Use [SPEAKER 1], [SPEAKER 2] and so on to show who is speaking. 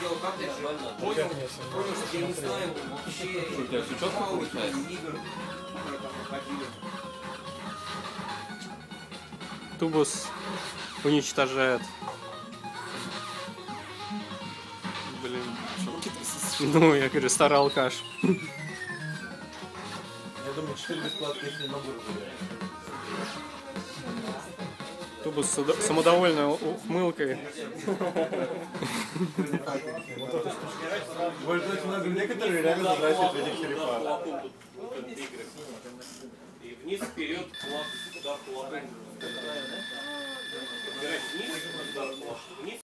[SPEAKER 1] сделал картриджи, понял, что я не знаю вообще.
[SPEAKER 2] У тебя все четко получается?
[SPEAKER 1] Игр, которые там находили.
[SPEAKER 3] Тубус уничтожает. Блин. Ну, я говорю, старый алкаш.
[SPEAKER 4] Я думаю, 4 бесплатно их не могу разыграть.
[SPEAKER 3] Тубус с самодовольной ухмылкой.
[SPEAKER 4] Может быть, много некоторые реально задрачивают в этих черепах.
[SPEAKER 5] И вниз, вперед, кулак, удар кулаком. Вниз, удар кулаком. Вниз.